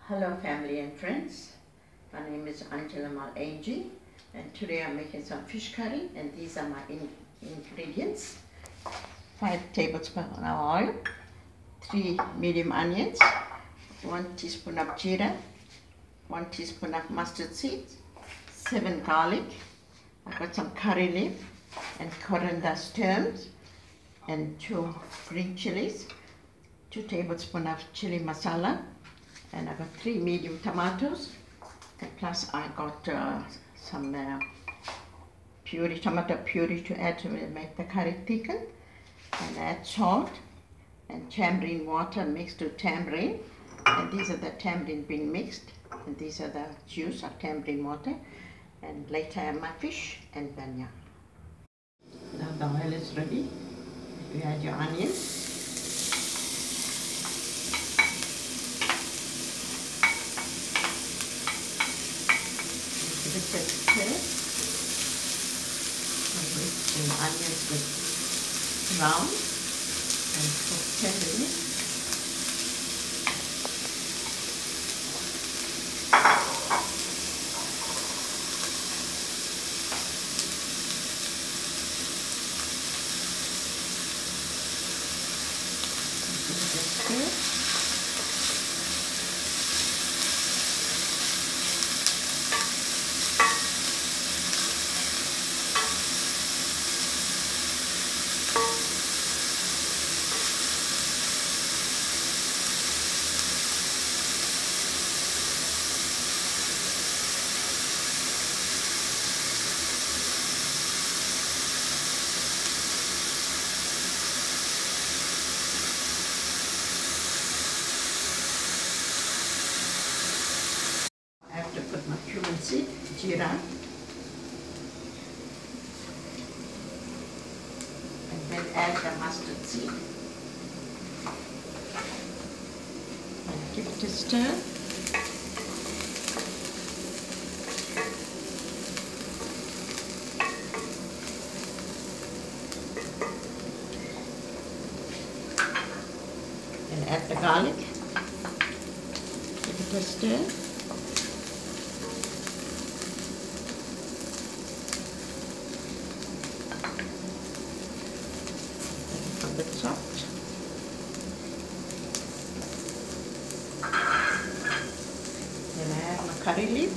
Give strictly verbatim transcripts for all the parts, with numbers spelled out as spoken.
Hello family and friends, my name is Anjalay and today I'm making some fish curry and these are my in ingredients. five tablespoons of oil, three medium onions, one teaspoon of jeera, one teaspoon of mustard seeds, seven garlic, I've got some curry leaf and coriander stems and two green chilies, two tablespoons of chili masala, and I got three medium tomatoes, and plus I got uh, some uh, puree, tomato puree to add to make the curry thicken, and add salt and tamarind water mixed to tamarind, and these are the tamarind being mixed, and these are the juice of tamarind water, and later I have my fish and dhania. Now the oil is ready. You add your onions. Give it a stir and wait till the onions get brown and cook tenderly. Give it a stir. I have to put my cumin seed, jeera, and then add the mustard seed. And give it a stir. And add the garlic. Give it a stir. A bit soft. Then I add my curry leaf.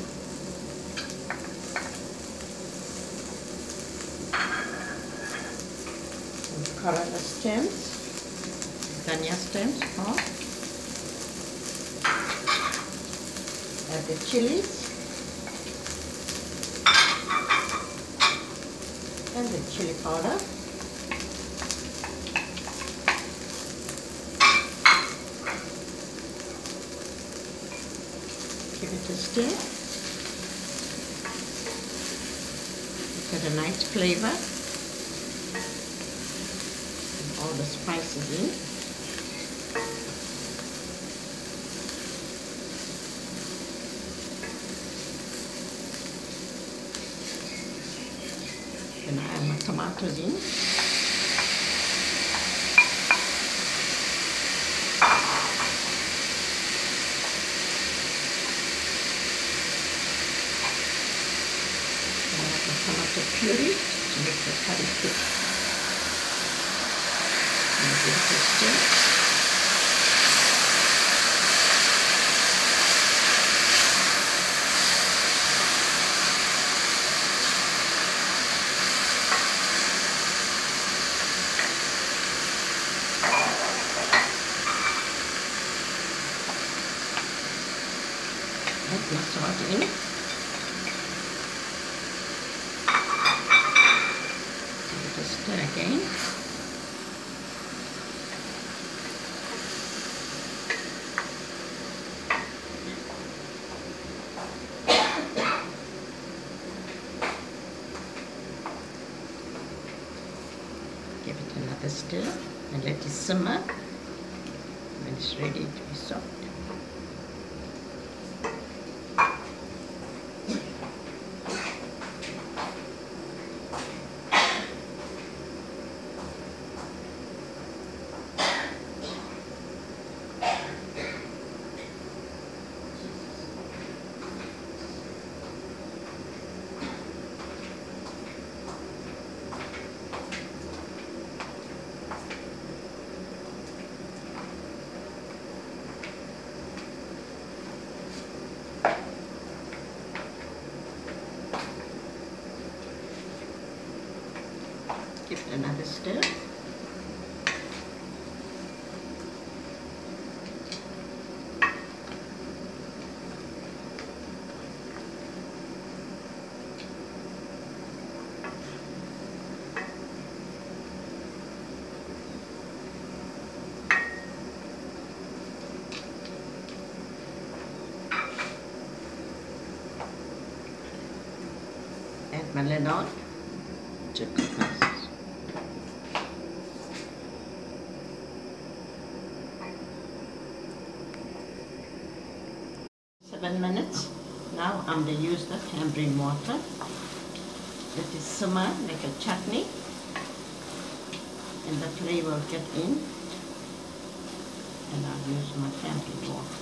Some coriander stems, dhania stems, oh. Add the chilies and the chili powder. Give it a stir. Get a nice flavor. And all the spices in. Then I add my tomatoes in. Tomato puree to make the curry thick. And give it a stir. Add my salt in. Stir again. Give it another stir and let it simmer when it's ready to be soft. Give it another stir. Add my lid on to cook nice. Seven minutes. Now I'm going to use the tamarind water. Let it simmer like a chutney, and the flavor will get in. And I'll use my tamarind water.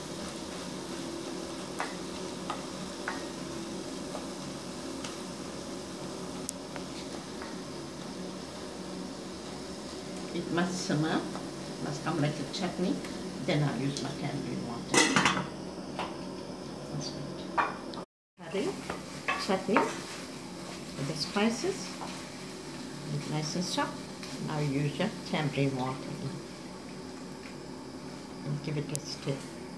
It must simmer, it must come like a chutney. Then I'll use my tamarind water. That's good. Curry, chutney with the spices. It's nice and soft. Now use your tamarind water and give it a stir.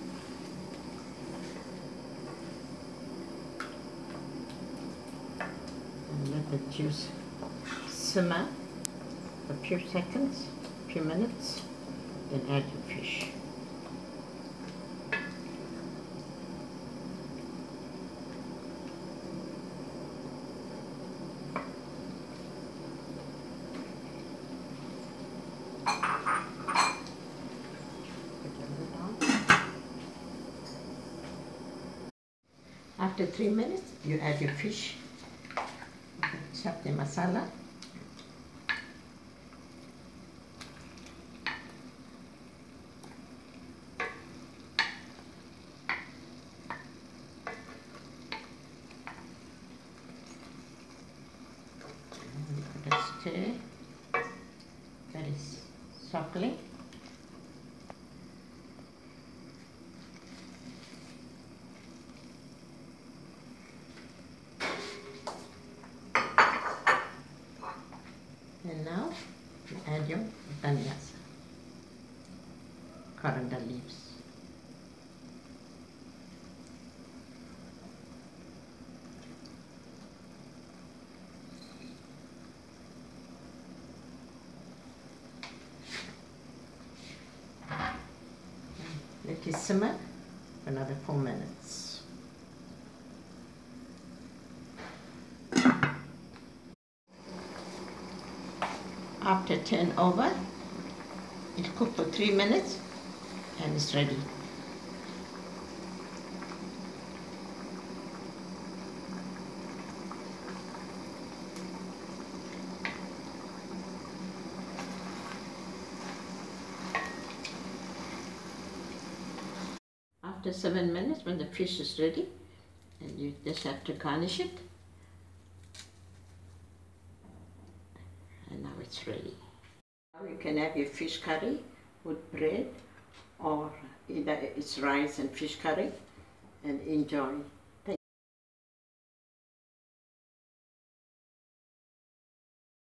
And let the juice simmer for a few seconds, a few minutes, then add your fish. After three minutes, you add your fish, chop the masala. Stir very softly. And now you add your danias, coriander leaves. Let it simmer for another four minutes. After turn over, it cooked for three minutes and it's ready. After seven minutes, when the fish is ready, and you just have to garnish it. And now it's ready. Now you can have your fish curry with bread, or either it's rice and fish curry, and enjoy.